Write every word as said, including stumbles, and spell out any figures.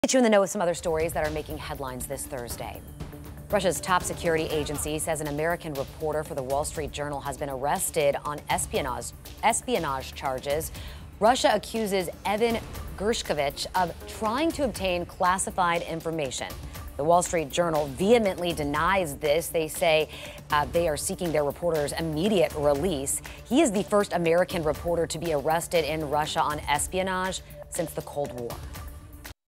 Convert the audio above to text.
Get you in the know with some other stories that are making headlines this Thursday. Russia's top security agency says an American reporter for the Wall Street Journal has been arrested on espionage, espionage charges. Russia accuses Evan Gershkovich of trying to obtain classified information. The Wall Street Journal vehemently denies this. They say uh, they are seeking their reporter's immediate release. He is the first American reporter to be arrested in Russia on espionage since the Cold War.